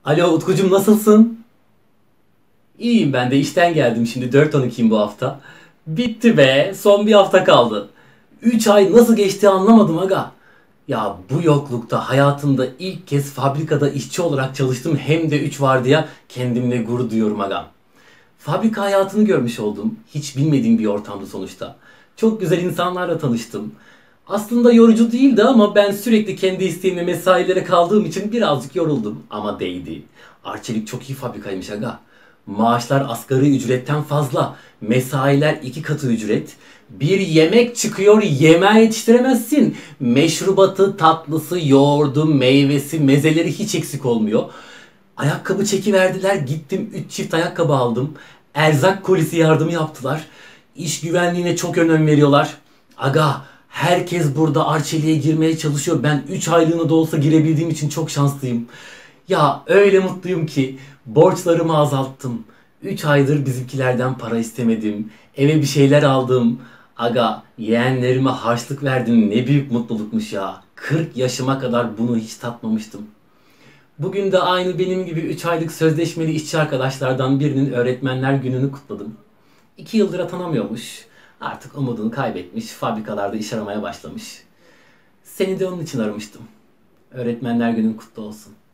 Alo Utkucuğum, nasılsın? İyiyim, ben de işten geldim, şimdi 4-12'yim bu hafta. Bitti be, son bir hafta kaldı. 3 ay nasıl geçti anlamadım aga. Ya bu yoklukta hayatımda ilk kez fabrikada işçi olarak çalıştım, hem de 3 vardiya, kendimle gurur duyuyorum aga. Fabrika hayatını görmüş oldum. Hiç bilmediğim bir ortamdı sonuçta. Çok güzel insanlarla tanıştım. Aslında yorucu değildi ama ben sürekli kendi isteğimle mesailere kaldığım için birazcık yoruldum. Ama değdi. Arçelik çok iyi fabrikaymış aga. Maaşlar asgari ücretten fazla. Mesailer 2 katı ücret. Bir yemek çıkıyor, yemeğe yetiştiremezsin. Meşrubatı, tatlısı, yoğurdu, meyvesi, mezeleri hiç eksik olmuyor. Ayakkabı çekiverdiler, gittim 3 çift ayakkabı aldım. Erzak kolisi yardımı yaptılar. İş güvenliğine çok önem veriyorlar. Aga, herkes burada Arçelik'e girmeye çalışıyor. Ben 3 aylığına da olsa girebildiğim için çok şanslıyım. Ya öyle mutluyum ki borçlarımı azalttım. 3 aydır bizimkilerden para istemedim. Eve bir şeyler aldım. Aga, yeğenlerime harçlık verdim. Ne büyük mutlulukmuş ya. 40 yaşıma kadar bunu hiç tatmamıştım. Bugün de aynı benim gibi 3 aylık sözleşmeli işçi arkadaşlardan birinin öğretmenler gününü kutladım. 2 yıldır atanamıyormuş. Artık umudunu kaybetmiş, fabrikalarda iş aramaya başlamış. Seni de onun için aramıştım. Öğretmenler günün kutlu olsun.